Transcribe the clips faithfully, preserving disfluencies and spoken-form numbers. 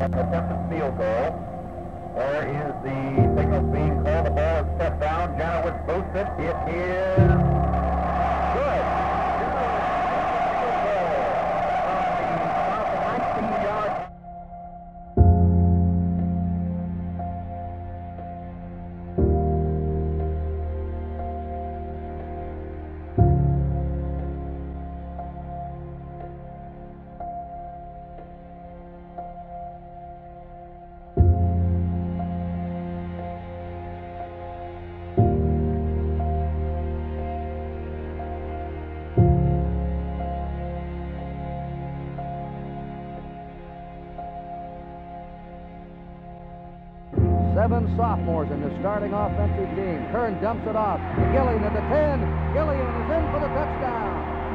attempted field goal. There is the signal being called. The ball is set down. Janowitz boosts it. It is good. Field goal from the south of nineteen yards. Seven sophomores in the starting offensive team. Kern dumps it off. Gillian at the ten. Gillian is in for the touchdown.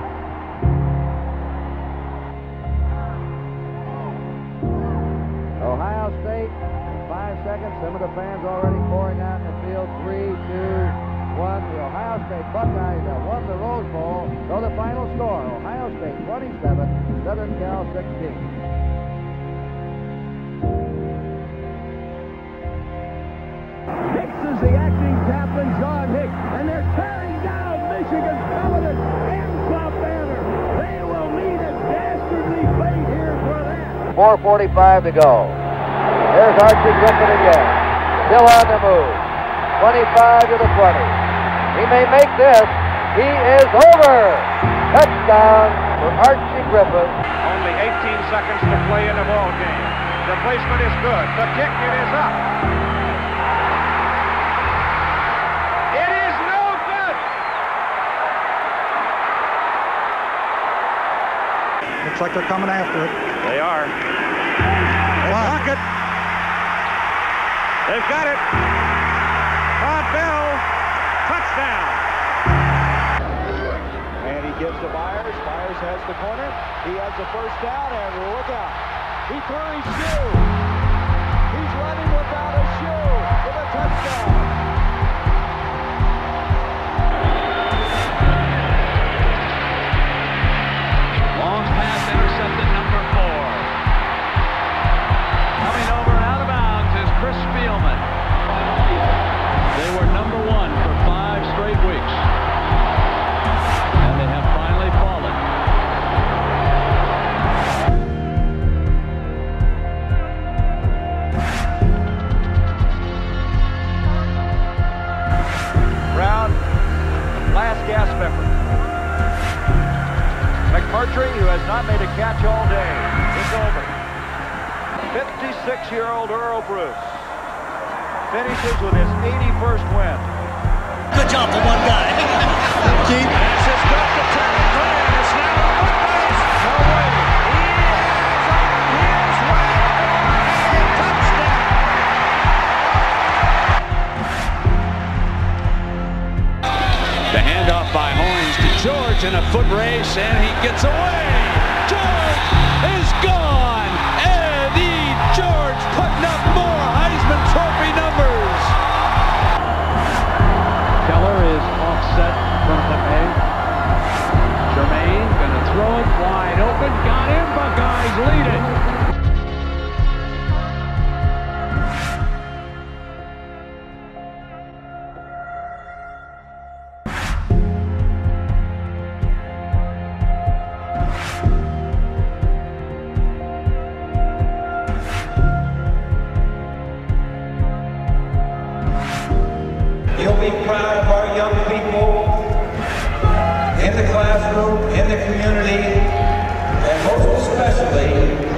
Ohio State, five seconds. Some of the fans already pouring out in the field. Three, two, one. The Ohio State Buckeyes have won the Rose Bowl. So the final score, Ohio State twenty-seven, Southern Cal sixteen. Hicks is the acting captain, John Hicks, and they're tearing down Michigan's coveted M Club banner. They will need a dastardly fate here for that. four forty-five to go. There's Archie Griffin again. Still on the move. twenty-five to the twenty. He may make this. He is over. Touchdown for Archie Griffin. Only eighteen seconds to play in the ball game. The placement is good. The kick, it is up. Looks like they're coming after it. They are. They block it. They've got it. Todd Bell, touchdown. And he gives to Myers. Myers has the corner. He has the first down, and look out. He threw his shoe. He's running without a shoe for the touchdown. Long pass intercepted, number four. Coming over and out of bounds is Chris Spielman. They were number one for five straight weeks. And they have finally fallen. Brown, last gasp effort. McMurtry, who has not made a catch all day, is over. fifty-six-year-old Earl Bruce finishes with his eighty-first win. Good job for one guy. Keith. This is got to turn it. Grant is now on one base. No way. He is on his way. Touchdown. The handoff by Hoynes to George in a foot race, and he gets away. George is gone. Eddie George putting up more Heisman Trophy numbers. Keller is offset from the May. Jermaine gonna throw it wide open. Got him. Buckeyes lead it. You'll be proud of our young people in the classroom, in the community, and most especially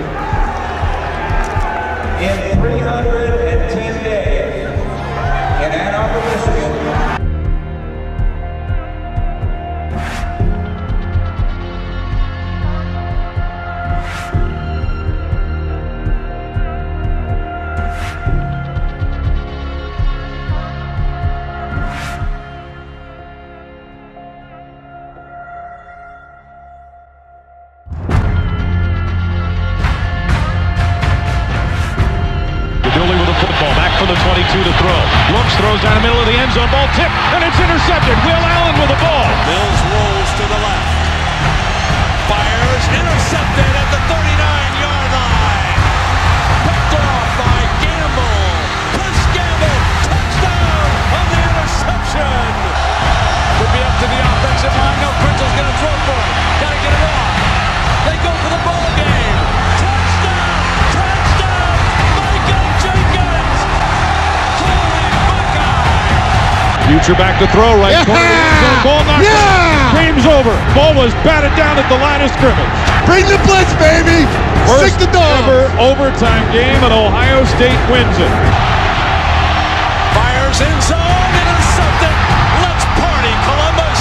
in three hundred ten days in Ann Arbor, Michigan. twenty-two to throw. Looks, throws down the middle of the end zone. Ball tipped, and it's intercepted. Will Allen with the ball. Mills rolls to the left. Fires, intercepted at the thirty-nine yard line. Future back to throw, right Yeah! corner of the end zone. Ball knocked Yeah! out. Game's over. Ball was batted down at the line of scrimmage. Bring the blitz, baby! First Stick the dog! ever overtime game, and Ohio State wins it. Fires in zone, intercepted. Let's party, Columbus.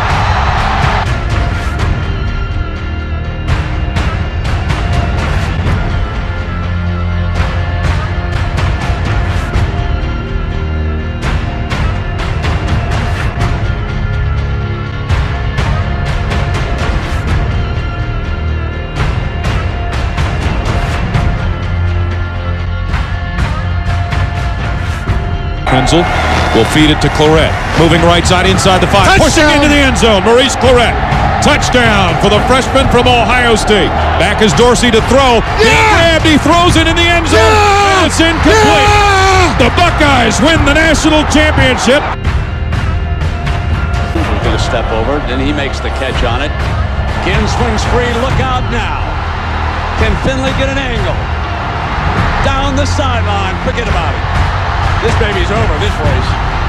Hensel will feed it to Claret. Moving right side inside the five. Touchdown! Pushing into the end zone. Maurice Claret. Touchdown for the freshman from Ohio State. Back is Dorsey to throw. Yeah! He grabbed. He throws it in the end zone. Yeah! And it's incomplete. Yeah! The Buckeyes win the national championship. He's going to step over. Then he makes the catch on it. Ginn swings free. Look out now. Can Finley get an angle? Down the sideline. Forget about it. This baby's over, this race.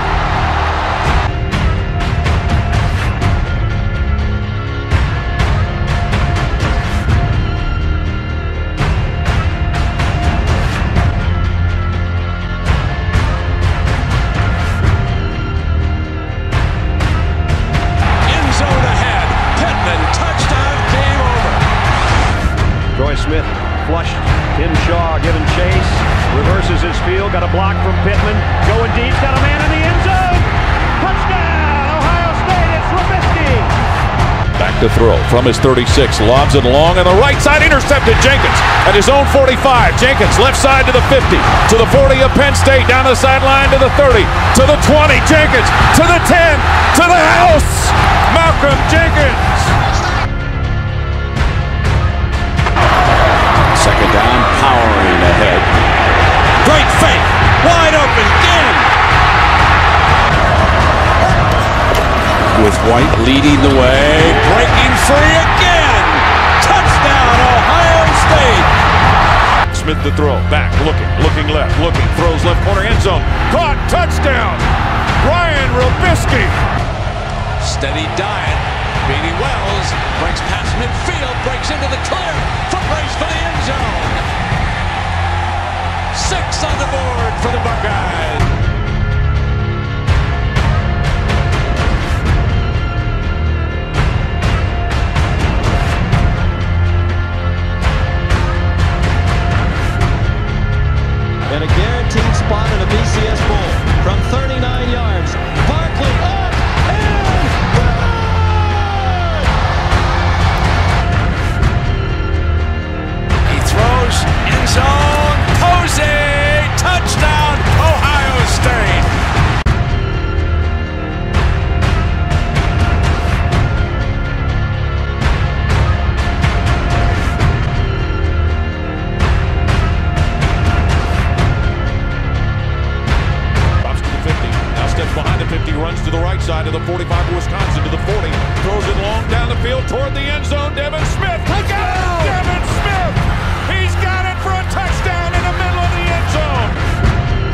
End zone ahead. Pittman, touchdown, game over. Troy Smith flushed. Tim Shaw giving chase. Reverses his field. Got a block from Pittman. Going deep. Got a man in the end zone. Touchdown! Ohio State. It's Trubisky. Back to throw from his thirty-six. Lobs it long on the right side. Intercepted Jenkins at his own forty-five. Jenkins left side to the fifty. To the forty of Penn State. Down the sideline to the thirty. To the twenty. Jenkins. To the ten. To the house. Malcolm Jenkins. Second down, powering ahead. Great fake, wide open, Ginn. With White leading the way, breaking free again. Touchdown, Ohio State. Smith to throw. Back, looking, looking left, looking. Throws left corner end zone. Caught, touchdown. Ryan Robisky. Steady diet. Beatty Wells breaks past midfield, breaks into the clear. Foot race for the end zone. Six on the board for the Buckeyes. And a guaranteed spot in a B C S Bowl from thirty-nine yards. Barkley up and good! He throws end zone. Posey, touchdown, Ohio State. Behind the fifty, runs to the right side of the forty-five of Wisconsin to the forty, throws it long down the field toward the end zone. Devin Smith, touchdown! Devin Smith, he's got it for a touchdown in the middle of the end zone.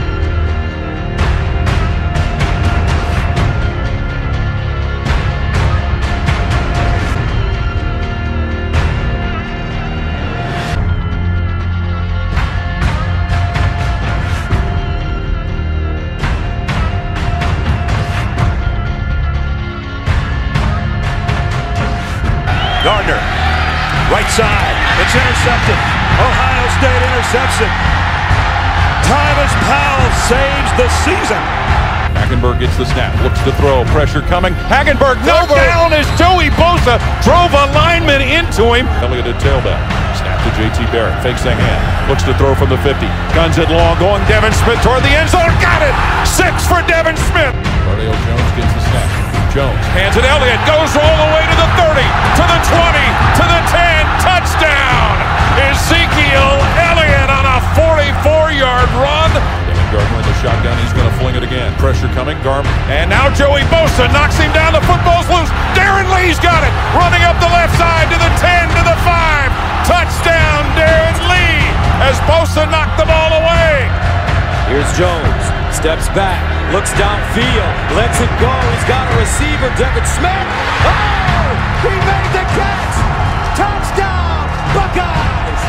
Gardner, right side. It's intercepted. Ohio State intercepts it. Tyvis Powell saves the season. Hagenberg gets the snap, looks to throw, pressure coming. Hagenberg knocked Over. down as Joey Bosa drove a lineman into him. Elliott at tailback. Snap to J T Barrett, fakes the hand, looks to throw from the fifty. Guns it long, going Devin Smith toward the end zone. Got it! Six for Devin Smith. Cardale Jones gets the snap. Jones hands it Elliott, goes all the way to the thirty, to the twenty, to the ten. Touchdown! Ezekiel Elliott on a forty-four-yard run. Gardner in the shotgun, he's going to fling it again. Pressure coming, Garm, and now Joey Bosa knocks him down. The football's loose. Darren Lee's got it, running up the left side to the ten, to the five. Touchdown, Darren Lee, as Bosa knocked the ball away. Here's Jones, steps back, looks downfield, lets it go. He's got a receiver, Devin Smith. Oh, he made the catch. Touchdown, Buckeyes.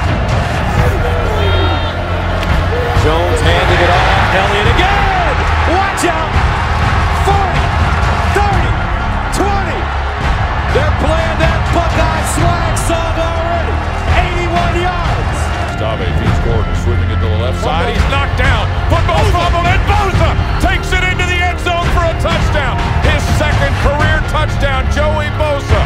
Jones handing it off. Elliott again. Watch out. forty, thirty, twenty. They're playing that Buckeye swag song already. eighty-one yards. Stave feeds Gordon, sweeping it to the left side. He's knocked down. Football fumbled, and Bosa takes it into the end zone for a touchdown. His second career touchdown, Joey Bosa.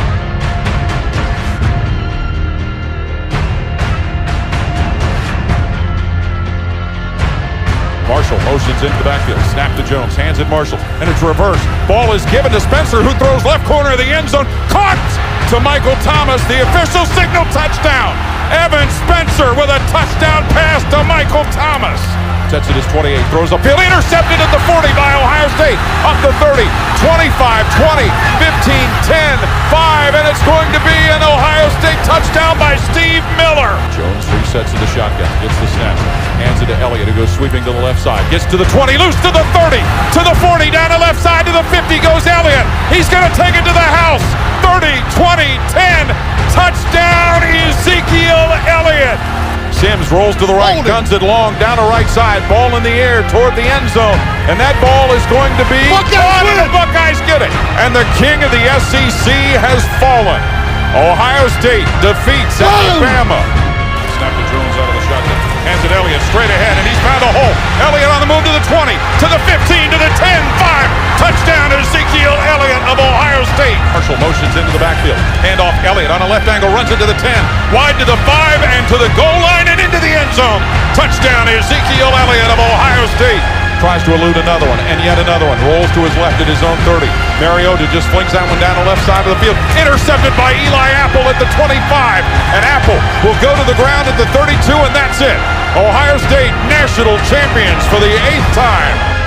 Marshall motions into the backfield. Snap to Jones. Hands it Marshall. And it's reversed. Ball is given to Spencer, who throws left corner of the end zone. Caught to Michael Thomas. The official signal touchdown. Evan Spencer with a touchdown pass to Michael Thomas. Sets it as twenty-eight. Throws upfield. Intercepted at the forty by Ohio State. Up the thirty. twenty-five, twenty, fifteen, ten, five. And it's going to be an Ohio State touchdown by Steve Miller. Jones resets to the shotgun. Gets the snap. Hands it to Elliott, who goes sweeping to the left side. Gets to the twenty. Loose to the thirty. To the forty. Down the left side to the fifty goes Elliott. He's going to take it to the house. thirty, twenty, ten. Touchdown, Ezekiel Elliott. Sims rolls to the right, guns it long, down the right side, ball in the air toward the end zone, and that ball is going to be caught, and the Buckeyes get it. And the king of the S E C has fallen. Ohio State defeats Alabama. Snap to Jones out of the shotgun, hands it Elliott straight ahead, and he's found a hole. Elliott on the move to the twenty, to the fifteen, to the ten, five. Touchdown, Ezekiel Elliott of Ohio State. Marshall motions into the backfield. Hand off Elliott on a left angle, runs into the ten. Wide to the five and to the goal line and into the end zone. Touchdown, Ezekiel Elliott of Ohio State. Tries to elude another one, and yet another one. Rolls to his left at his own thirty. Mariota just flings that one down the left side of the field. Intercepted by Eli Apple at the twenty-five. And Apple will go to the ground at the thirty-two, and that's it. Ohio State national champions for the eighth time.